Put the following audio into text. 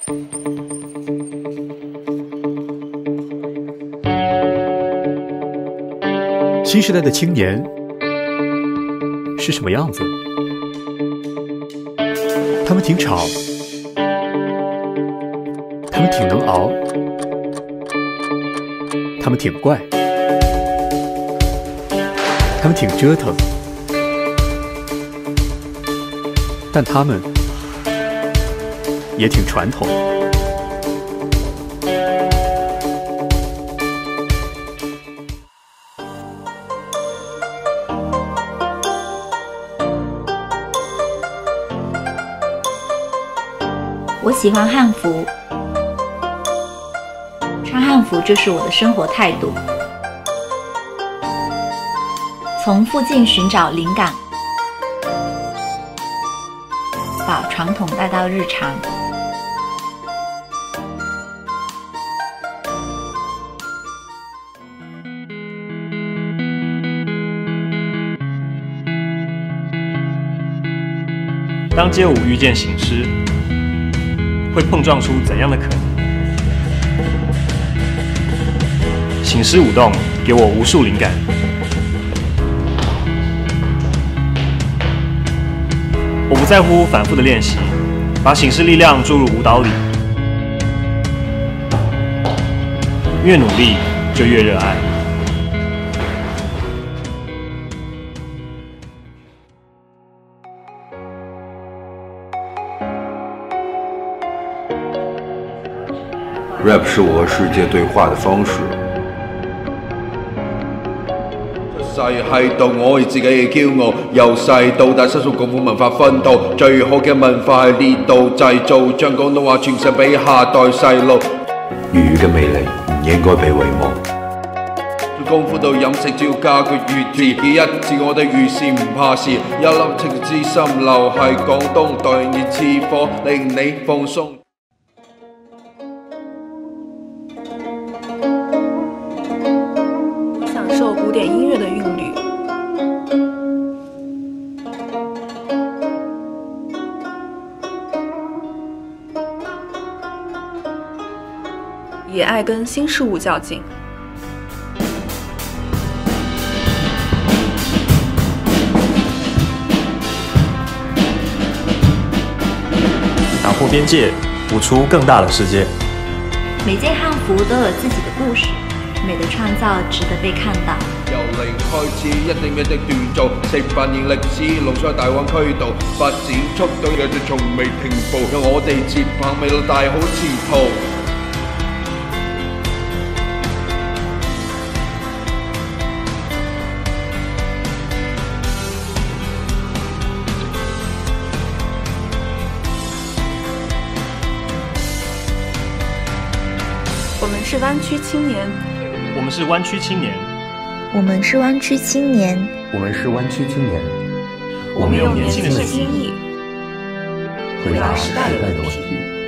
新时代的青年是什么样子？他们挺吵，他们挺能熬，他们挺怪，他们挺折腾，但他们也挺传统。 我喜欢汉服，穿汉服就是我的生活态度。从附近寻找灵感，把传统带到日常。 当街舞遇见醒狮，会碰撞出怎样的可能？醒狮舞动给我无数灵感。我不在乎反复的练习，把醒狮力量注入舞蹈里。越努力就越热爱。 rap 是我和世界對話嘅方式。出世喺度，我係自己嘅驕傲。由細到大，身屬共苦文化奮鬥，最好嘅文化係呢度製造，將廣東話傳承俾下代細路。粵語嘅魅力唔應該被遺忘。功夫到飲食，只要加個粵字，一致我哋遇事唔怕事，一粒情之心流係廣東對熱似火，令你放鬆。 受古典音乐的韵律，也爱跟新事物较劲。 打破边界，舞出更大的世界。 每件汉服都有自己的故事。美的創造值得被看到。 由零開始，一定一直鍛造，18年歷史，濃縮喺大灣區度，發展速度繼續從未停步，讓我哋接棒未來大好前途。 我們是灣區青年。 我們是灣區青年， 我們是灣區青年， 我們是灣區青年， 我們用年輕的心意回答時代的問題。